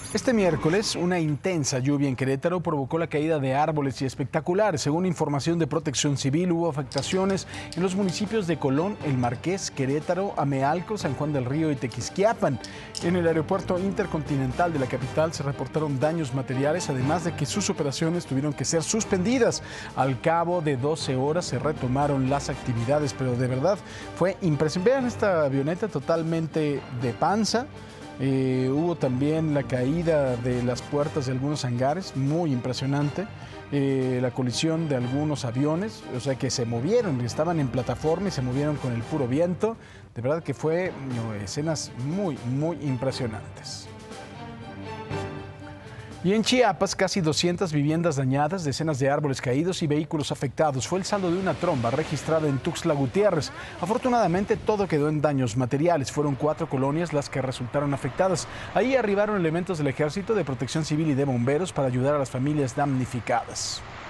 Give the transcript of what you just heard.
Este miércoles, una intensa lluvia en Querétaro provocó la caída de árboles y espectaculares. Según información de Protección Civil, hubo afectaciones en los municipios de Colón, El Marqués, Querétaro, Amealco, San Juan del Río y Tequisquiapan. En el aeropuerto intercontinental de la capital se reportaron daños materiales, además de que sus operaciones tuvieron que ser suspendidas. Al cabo de 12 horas se retomaron las actividades, pero de verdad fue impresionante. Vean esta avioneta totalmente de panza. Hubo también la caída de las puertas de algunos hangares, muy impresionante. La colisión de algunos aviones, o sea que se movieron, estaban en plataforma y se movieron con el puro viento. De verdad que fue escenas muy impresionantes. Y en Chiapas, casi 200 viviendas dañadas, decenas de árboles caídos y vehículos afectados. Fue el saldo de una tromba registrada en Tuxtla Gutiérrez. Afortunadamente, todo quedó en daños materiales. Fueron 4 colonias las que resultaron afectadas. Ahí arribaron elementos del Ejército, de Protección Civil y de bomberos para ayudar a las familias damnificadas.